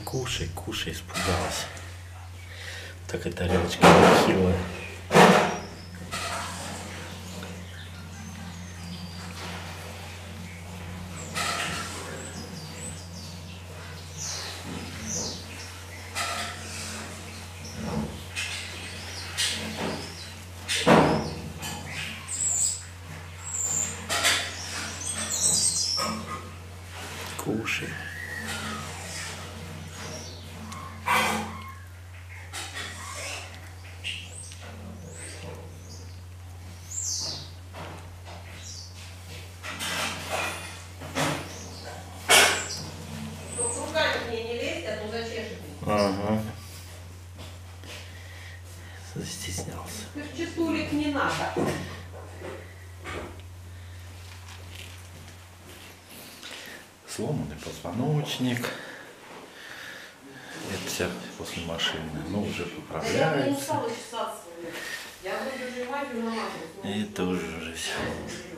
кушай, кушай, испугалась. Такая тарелочка нехилая. Кушай. Ага. Застеснялся. Перчатулик не надо. Сломанный позвоночник. Это все после машины. Но уже поправляется. Я буду жевать и намазать. Это уже все.